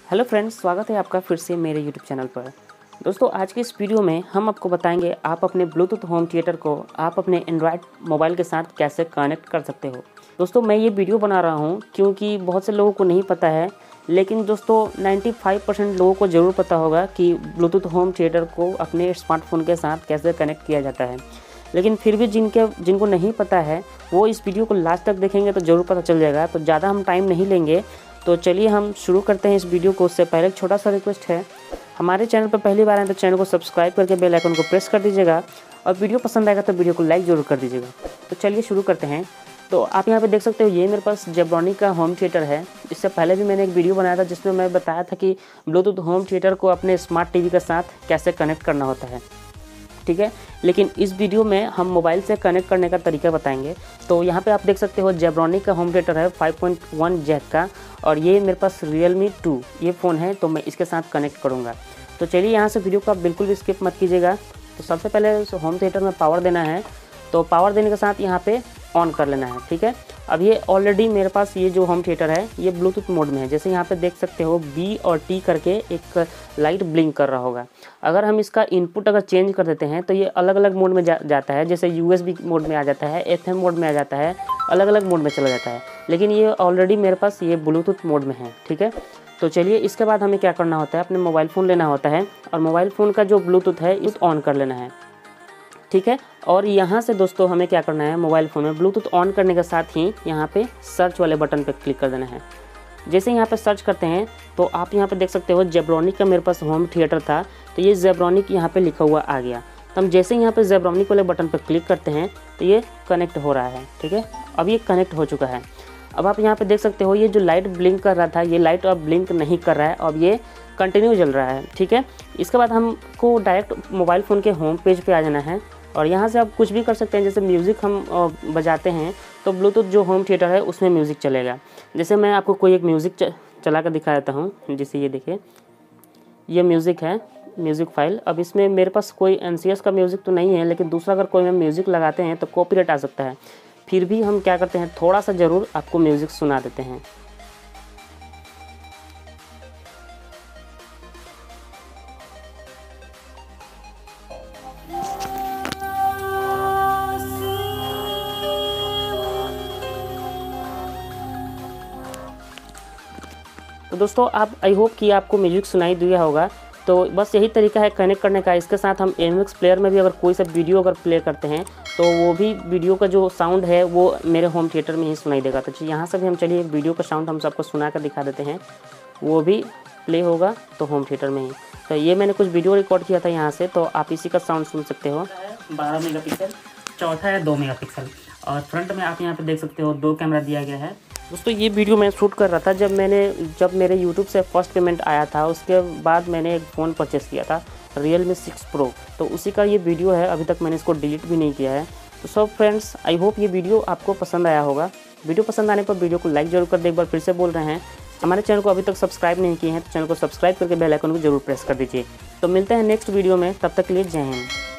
Hello friends, स्वागत है आपका फिर से मेरे यूट्यूब चैनल पर। दोस्तों, आज की इस वीडियो में हम आपको बताएंगे आप अपने ब्लूटूथ होम थिएटर को आप अपने एंड्रॉयड मोबाइल के साथ कैसे कनेक्ट कर सकते हो। दोस्तों, मैं ये वीडियो बना रहा हूँ क्योंकि बहुत से लोगों को नहीं पता है, लेकिन दोस्तों 95% लोगों को ज़रूर पता होगा कि ब्लूटूथ होम थिएटर को अपने स्मार्टफोन के साथ कैसे कनेक्ट किया जाता है। लेकिन फिर भी जिनको नहीं पता है वो इस वीडियो को लास्ट तक देखेंगे तो ज़रूर पता चल जाएगा। तो ज़्यादा हम टाइम नहीं लेंगे, तो चलिए हम शुरू करते हैं इस वीडियो को। उससे पहले एक छोटा सा रिक्वेस्ट है, हमारे चैनल पर पहली बार आए तो चैनल को सब्सक्राइब करके बेल आइकन को प्रेस कर दीजिएगा और वीडियो पसंद आएगा तो वीडियो को लाइक ज़रूर कर दीजिएगा। तो चलिए शुरू करते हैं। तो आप यहाँ पे देख सकते हो, ये मेरे पास जेब्रॉनिक का होम थिएटर है। इससे पहले भी मैंने एक वीडियो बनाया था जिसमें मैं बताया था कि ब्लूटूथ होम थिएटर को अपने स्मार्ट टीवी के साथ कैसे कनेक्ट करना होता है, ठीक है। लेकिन इस वीडियो में हम मोबाइल से कनेक्ट करने का तरीका बताएंगे। तो यहाँ पे आप देख सकते हो जेब्रॉनिक का होम थिएटर है 5.1 जैक का, और ये मेरे पास Realme 2 ये फ़ोन है, तो मैं इसके साथ कनेक्ट करूँगा। तो चलिए यहाँ से वीडियो को आप बिल्कुल भी स्किप मत कीजिएगा। तो सबसे पहले होम थिएटर में पावर देना है, तो पावर देने के साथ यहाँ पे ऑन कर लेना है, ठीक है। अब ये ऑलरेडी मेरे पास ये जो होम थिएटर है ये ब्लूटूथ मोड में है। जैसे यहाँ पे देख सकते हो B और T करके एक लाइट ब्लिंक कर रहा होगा। अगर हम इसका इनपुट अगर चेंज कर देते हैं तो ये अलग अलग मोड में जाता है। जैसे USB मोड में आ जाता है, FM मोड में आ जाता है, अलग अलग मोड में चला जाता है। लेकिन ये ऑलरेडी मेरे पास ये ब्लूटूथ मोड में है, ठीक है। तो चलिए इसके बाद हमें क्या करना होता है, अपने मोबाइल फ़ोन लेना होता है और मोबाइल फ़ोन का जो ब्लूटूथ है इस ऑन कर लेना है, ठीक है। और यहाँ से दोस्तों हमें क्या करना है, मोबाइल फ़ोन में ब्लूटूथ ऑन करने के साथ ही यहाँ पे सर्च वाले बटन पे क्लिक कर देना है। जैसे यहाँ पे सर्च करते हैं तो आप यहाँ पे देख सकते हो जेब्रॉनिक का मेरे पास होम थिएटर था, तो ये जेब्रॉनिक यहाँ पे लिखा हुआ आ गया। तो हम जैसे यहाँ पे जेब्रॉनिक वाले बटन पर क्लिक करते हैं तो ये कनेक्ट हो रहा है, ठीक है। अब ये कनेक्ट हो चुका है। अब आप यहाँ पे देख सकते हो ये जो लाइट ब्लिंक कर रहा था ये लाइट अब ब्लिंक नहीं कर रहा है, अब ये कंटिन्यू जल रहा है, ठीक है। इसके बाद हमको डायरेक्ट मोबाइल फ़ोन के होम पेज पे आ जाना है और यहाँ से आप कुछ भी कर सकते हैं। जैसे म्यूज़िक हम बजाते हैं तो ब्लूटूथ जो होम थिएटर है उसमें म्यूज़िक चलेगा। जैसे मैं आपको कोई एक म्यूज़िक चला कर दिखा देता हूँ। जैसे ये देखिए, ये म्यूज़िक है, म्यूज़िक फाइल। अब इसमें मेरे पास कोई NCS का म्यूज़िक तो नहीं है, लेकिन दूसरा अगर कोई हम म्यूज़िक लगाते हैं तो कॉपीराइट आ सकता है। फिर भी हम क्या करते हैं, थोड़ा सा ज़रूर आपको म्यूज़िक सुना देते हैं। तो दोस्तों आप आई होप कि आपको म्यूजिक सुनाई दिया होगा। तो बस यही तरीका है कनेक्ट करने का। इसके साथ हम MX प्लेयर में भी अगर कोई सा वीडियो अगर प्ले करते हैं तो वो भी वीडियो का जो साउंड है वो मेरे होम थिएटर में ही सुनाई देगा। तो यहाँ से भी हम चलिए एक वीडियो का साउंड हम सबको सुना कर दिखा देते हैं, वो भी प्ले होगा तो होम थिएटर में ही। तो ये मैंने कुछ वीडियो रिकॉर्ड किया था यहाँ से, तो आप इसी का साउंड सुन सकते हो। 12 मेगापिक्सल, चौथा है 2 मेगापिक्सल, और फ्रंट में आप यहाँ पे देख सकते हो 2 कैमरा दिया गया है। दोस्तों ये वीडियो मैं शूट कर रहा था जब मेरे YouTube से फर्स्ट पेमेंट आया था। उसके बाद मैंने एक फ़ोन परचेस किया था Realme 6 Pro, तो उसी का ये वीडियो है। अभी तक मैंने इसको डिलीट भी नहीं किया है। तो सब फ्रेंड्स, आई होप ये वीडियो आपको पसंद आया होगा। वीडियो पसंद आने पर वीडियो को लाइक ज़रूर कर दें। एक बार फिर से बोल रहे हैं, हमारे चैनल को अभी तक सब्सक्राइब नहीं किए हैं तो चैनल को सब्सक्राइब करके बेल आइकन को जरूर प्रेस कर दीजिए। तो मिलते हैं नेक्स्ट वीडियो में, तब तक के लिए जय हिंद।